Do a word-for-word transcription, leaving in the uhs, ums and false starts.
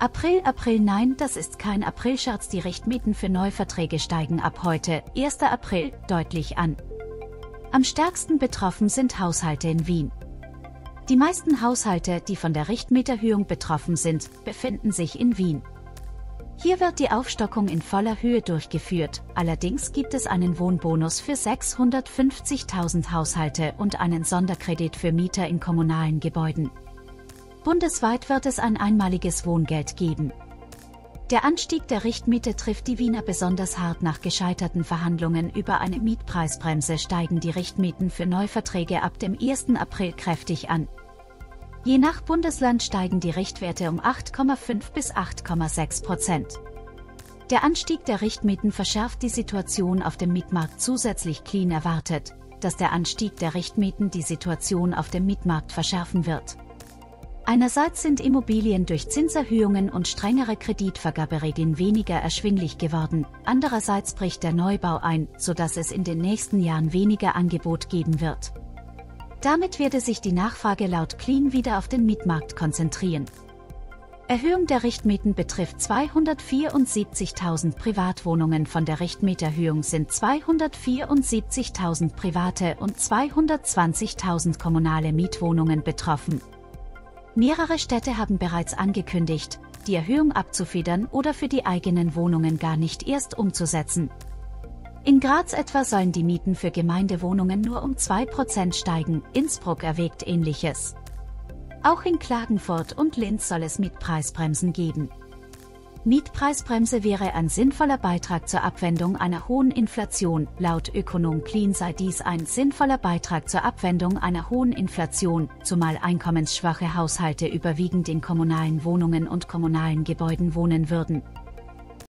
April, April, nein, das ist kein Aprilscherz, die Richtmieten für Neuverträge steigen ab heute, erster April, deutlich an. Am stärksten betroffen sind Haushalte in Wien. Die meisten Haushalte, die von der Richtmieterhöhung betroffen sind, befinden sich in Wien. Hier wird die Aufstockung in voller Höhe durchgeführt, allerdings gibt es einen Wohnbonus für sechshundertfünfzigtausend Haushalte und einen Sonderkredit für Mieter in kommunalen Gebäuden. Bundesweit wird es ein einmaliges Wohngeld geben. Der Anstieg der Richtmiete trifft die Wiener besonders hart. Nach gescheiterten Verhandlungen über eine Mietpreisbremse steigen die Richtmieten für Neuverträge ab dem ersten April kräftig an. Je nach Bundesland steigen die Richtwerte um acht Komma fünf bis acht Komma sechs Prozent. Der Anstieg der Richtmieten verschärft die Situation auf dem Mietmarkt zusätzlich. Clean erwartet, dass der Anstieg der Richtmieten die Situation auf dem Mietmarkt verschärfen wird. Einerseits sind Immobilien durch Zinserhöhungen und strengere Kreditvergaberegeln weniger erschwinglich geworden, andererseits bricht der Neubau ein, sodass es in den nächsten Jahren weniger Angebot geben wird. Damit werde sich die Nachfrage laut Clean wieder auf den Mietmarkt konzentrieren. Erhöhung der Richtmieten betrifft zweihundertvierundsiebzigtausend Privatwohnungen. Von der Richtmieterhöhung sind zweihundertvierundsiebzigtausend private und zweihundertzwanzigtausend kommunale Mietwohnungen betroffen. Mehrere Städte haben bereits angekündigt, die Erhöhung abzufedern oder für die eigenen Wohnungen gar nicht erst umzusetzen. In Graz etwa sollen die Mieten für Gemeindewohnungen nur um zwei Prozent steigen, Innsbruck erwägt Ähnliches. Auch in Klagenfurt und Linz soll es Mietpreisbremsen geben. Mietpreisbremse wäre ein sinnvoller Beitrag zur Abwendung einer hohen Inflation. Laut Ökonom Clean sei dies ein sinnvoller Beitrag zur Abwendung einer hohen Inflation, zumal einkommensschwache Haushalte überwiegend in kommunalen Wohnungen und kommunalen Gebäuden wohnen würden.